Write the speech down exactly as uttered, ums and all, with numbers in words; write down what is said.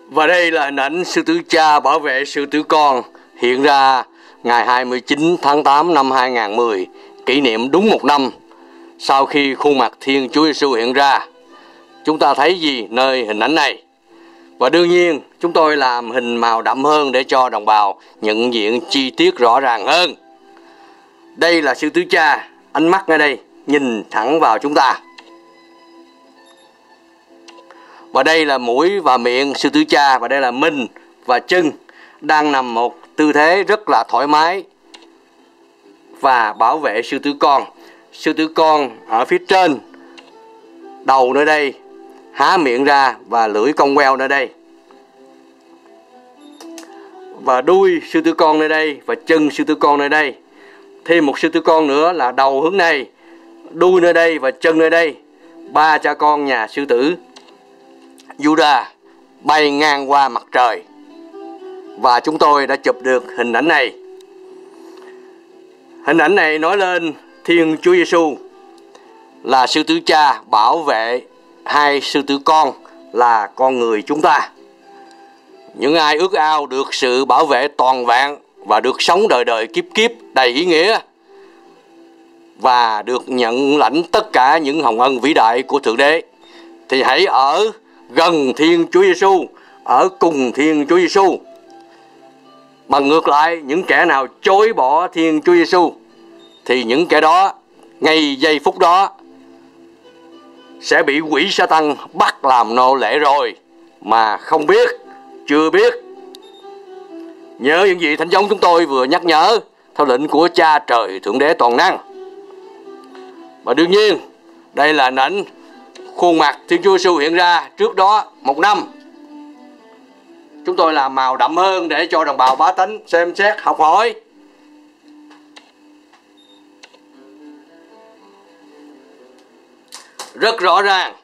Và đây là hình ảnh sư tử cha bảo vệ sư tử con hiện ra ngày hai mươi chín tháng tám năm hai nghìn không trăm mười, kỷ niệm đúng một năm sau khi khuôn mặt Thiên Chúa Giêsu hiện ra. Chúng ta thấy gì nơi hình ảnh này? Và đương nhiên chúng tôi làm hình màu đậm hơn để cho đồng bào nhận diện chi tiết rõ ràng hơn. Đây là sư tử cha, ánh mắt ngay đây nhìn thẳng vào chúng ta. Và đây là mũi và miệng sư tử cha, và đây là mình và chân đang nằm một tư thế rất là thoải mái và bảo vệ sư tử con. Sư tử con ở phía trên, đầu nơi đây, há miệng ra và lưỡi cong queo nơi đây. Và đuôi sư tử con nơi đây và chân sư tử con nơi đây. Thêm một sư tử con nữa là đầu hướng này, đuôi nơi đây và chân nơi đây. Ba cha con nhà sư tử Juda bay ngang qua mặt trời. Và chúng tôi đã chụp được hình ảnh này. Hình ảnh này nói lên Thiên Chúa Giêsu là sư tử cha bảo vệ hai sư tử con là con người chúng ta. Những ai ước ao được sự bảo vệ toàn vẹn và được sống đời đời kiếp kiếp đầy ý nghĩa và được nhận lãnh tất cả những hồng ân vĩ đại của Thượng Đế thì hãy ở gần Thiên Chúa Giêsu, ở cùng Thiên Chúa Giêsu. Bằng ngược lại, những kẻ nào chối bỏ Thiên Chúa Giêsu thì những kẻ đó ngay giây phút đó sẽ bị quỷ Sa-tan bắt làm nô lệ rồi mà không biết, chưa biết. Nhớ những gì Thánh giống chúng tôi vừa nhắc nhở theo lệnh của Cha Trời Thượng Đế toàn năng. Và đương nhiên đây là hình ảnh khuôn mặt Thiên Chúa Giêsu hiện ra trước đó một năm. Chúng tôi làm màu đậm hơn để cho đồng bào bá tánh xem xét học hỏi. Rất rõ ràng